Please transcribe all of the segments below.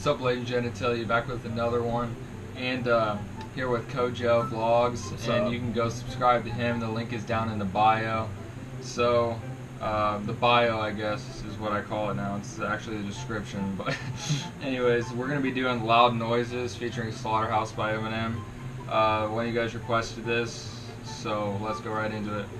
What's up, ladies and genitalia? Back with another one, and here with Kojo Vlogs, and you can go subscribe to him. The link is down in the bio. So the bio, I guess, is what I call it now. It's actually the description, but anyways, we're gonna be doing Loud Noises featuring Slaughterhouse by Eminem. One of you guys requested this, so let's go right into it.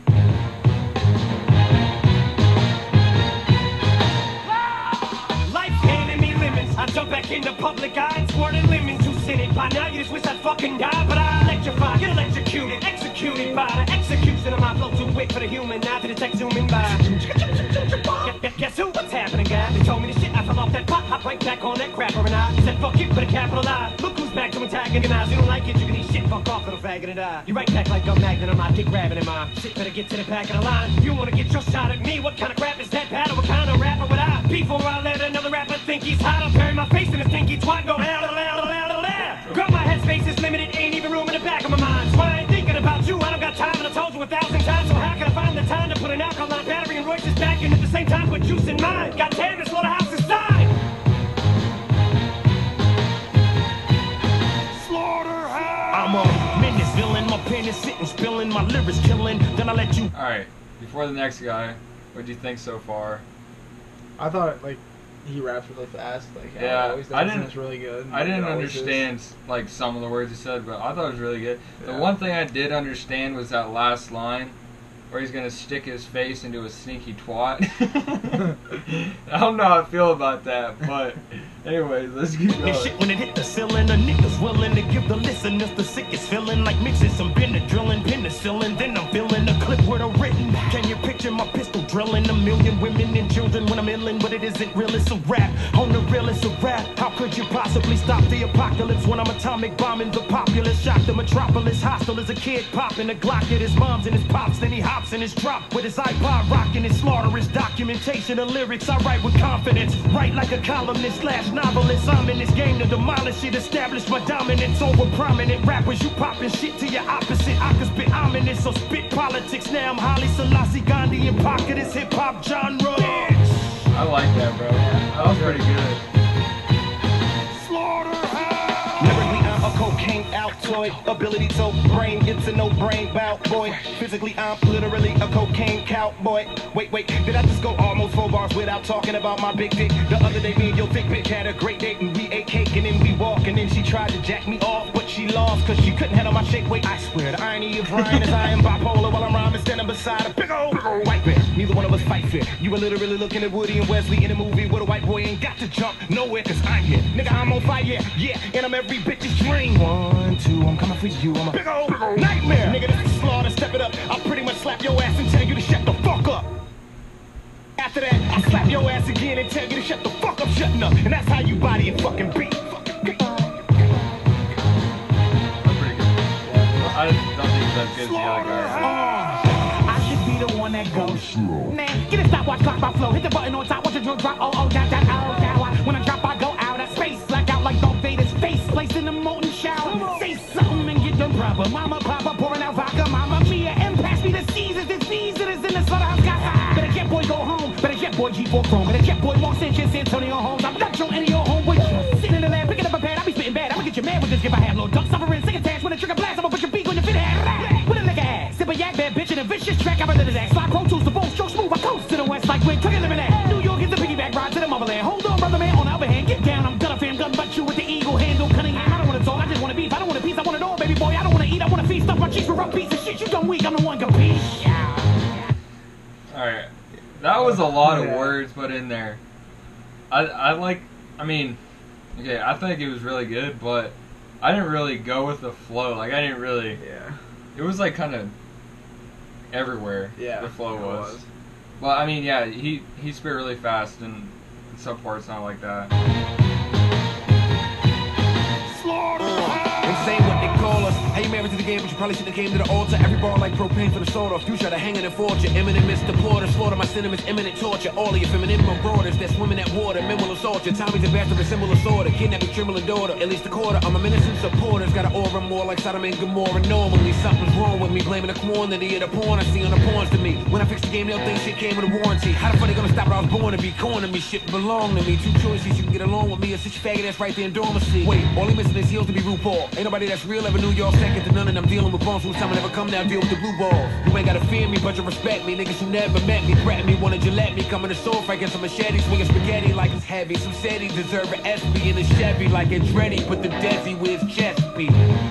I jump back into public eye and squirted lemon juice in it. By now you just wish I'd fucking die, but I electrify, get electrocuted, executed by the execution of my flow too quick for the human eye to detect zooming by. Guess who? What's happening, guys? They told me the shit, I fell off that pot, hop right back on that crapper, and I said fuck it, put a capital I. Look who's back to antagonize. You don't like it, you can eat shit, fuck off, little faggot, and die. You right back like a magnet on my dick grabbing in my shit, better get to the back of the line. If you wanna get your shot at me, what kind of crap is that battle? What kind of rapper would I? Before I let another rapper think he's hot, I'll bury my face in a stinky twat, go loud, loud, loud, loud. Girl, my headspace is limited, ain't even room in the back of my mind. So I ain't thinking about you, I don't got time, and I told you 1,000 times. So how can I find the time to put an alkaline battery in Royce's back and at the same time put juice in mine? God damn, this slaughterhouse is dying. Slaughterhouse. I'm a menace villain, my pen is sitting, spilling, my lyrics killing. Then I let you. Alright, before the next guy, what do you think so far? I thought, like, he raps really fast. Like, yeah, always does, and it's really good. I didn't understand like some of the words he said, but I thought it was really good. Yeah. The one thing I did understand was that last line, where he's gonna stick his face into a sneaky twat. I don't know how I feel about that, but anyways, let's keep going. Shit when it hit the ceiling, the niggas willing to give the listeners the sickest feeling, like mixing some Benadryl, penicillin. Then I'm feeling a clip with a written. Can you picture my pistol drilling 1,000,000 women and children when I'm illin'? But it isn't real, it's a rap. On the real, it's a rap. How could you possibly stop the apocalypse when I'm atomic bombing the populace? Shock the metropolis, hostile as a kid popping a Glock at his mom's and his pops. Then he hops in his drop with his iPod rocking his slaughterous documentation of lyrics. I write with confidence, write like a columnist / novelist. I'm in this game to demolish it, establish my dominance over prominent rappers. You popping shit to your opposite. I can spit ominous, so spit politics. Now I'm Haile Selassie, Gandhi, and pocket is hip hop genre. I like that, bro. That was pretty good. Lyrically, I'm a cocaine Altoid. Ability to brain, it's a no-brain bout, boy. Physically, I'm literally a cocaine cowboy. Wait, did I just go almost 4 bars without talking about my big dick? The other day, me and your thick bitch had a great date, and we ate cake, and then we walked, and then she tried to jack me off, but she lost, cause she couldn't handle my shape. Wait, I swear, the irony of Brian is I am bipolar while I'm rhyming, standing beside a big old white bear. Neither one of us fight fair. You were literally looking at Woody and Wesley in a movie where a white boy ain't got to jump nowhere, cause I'm here. Nigga, I'm on fire, yeah, and I'm every bitch's dream. 1, 2, I'm coming for you, I'm a big old nightmare. Nigga, this is Slaughter, step it up. I'll pretty much slap your ass and tell you to shut the fuck up. After that, I'll slap your ass again and tell you to shut the fuck up, shutting up. And that's how you body and fucking beat. That's pretty good. I don't think it's as good as the other guy. I should be the one that goes slow. Man, get a stopwatch, clock my flow. Hit the button on top, watch the drill drop. Oh, that, oh. When I drop, I go out of space. Black out like Darth Vader's face. Placed in the molten shower. Say something and get done proper. Mama, papa, pouring out vodka. Mama, Mia, and pass me the Caesar. Disease that is in the slaughterhouse. Got better jet boy, go home. Better jet boy, G4 Chrome. Better jet boy, Mark Sanchez, Antonio Holmes. I'm not your any of your homeboys. Sitting in the lab, picking up a pad. I be spitting bad. I'ma get you mad with this if I have little duck suffering. Sick attached with a trigger blast. I'ma put your beak on your fit hat. With a liquor ass. Sip a yak, bad bitch, and a vicious track. I run into that. Slide pro tools, the full stroke smooth. I coast to the west like wind. Took a living at New York is the piggyback ride to the motherland. Hold on, brother man. On the other hand, get down. I'm gonna fam, gun butt you with the eagle handle. Cunningham. I don't wanna talk. I just wanna beef. I don't want a piece. I want it all, baby boy. I don't wanna eat. I wanna feast. Stuff my cheeks with rough piece of shit. You done weak. I'm the one compete. Alright. That was a lot of words put in there. I mean, okay, I think it was really good, but I didn't really go with the flow. Like, I didn't really... Yeah. It was, like, kind of everywhere, the flow was. Well, I mean, yeah, he spit really fast, and in some parts not like that. And say what they call us. Hey man, married to the game, but you probably shouldn't have came to the altar. Every bar like propane for the sword off. You try to hang it and forge it. Imminent Mr. Porter, slaughter my sentiments, imminent torture. All of your feminine marauders that swim in that water. Men will assault you. Tommy's a bastard, a symbol of sorta. Kidnap your trembling daughter. At least a quarter. I'm a innocent supporters. Got an aura more like Sodom and Gomorrah. Normally something's wrong with me. Blaming the quantity of the porn I see on the porns to me. When I fix the game, they'll think shit came with a warranty. How the fuck they gonna stop what I was born to be? Corner me, shit belong to me. Two choices, you can get along with me or sit your faggot ass right there in dormancy. Wait, all he missing is heels to be RuPaul. Ain't nobody that's real ever knew y'all second to none, and I'm dealing with bones whose time will never come now. Deal with the blue balls. You ain't gotta fear me, but you respect me. Niggas who never met me, threaten me, wanna Gillette me. Coming to sword fight against a machete, swinging spaghetti like it's heavy. Some said he deserve an SB in a Chevy like it's ready. Put the Desi where his chest be.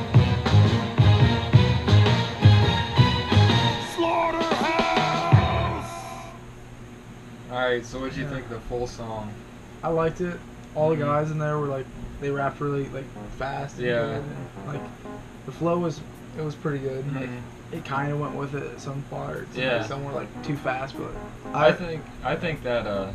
Alright, so what'd you think of the full song? I liked it. All the guys in there were like, they rapped really like fast. And Yeah. good. And, like the flow was pretty good. Mhm. Like it kind of went with it at some parts. and, Yeah. Like, some were like too fast, but I think that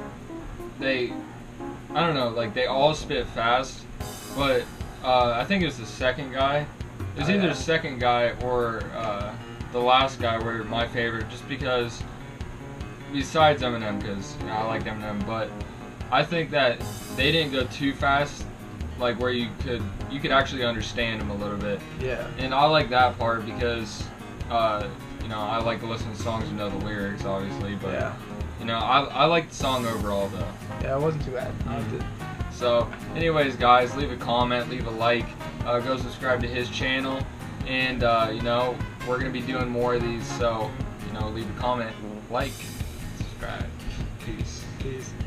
I don't know, like they all spit fast, but I think it was the second guy. It was Oh, either yeah. the second guy or the last guy were my favorite, just because. Besides Eminem, because I like Eminem, but I think that they didn't go too fast, like where you could actually understand them a little bit. yeah. And I like that part because you know, I like to listen to songs and know the lyrics, obviously, but Yeah. you know, I like the song overall though. Yeah, it wasn't too bad. I liked it. So, anyways, guys, leave a comment, leave a like, go subscribe to his channel, and you know, we're gonna be doing more of these. So, you know, leave a comment, like, subscribe. Peace. Peace.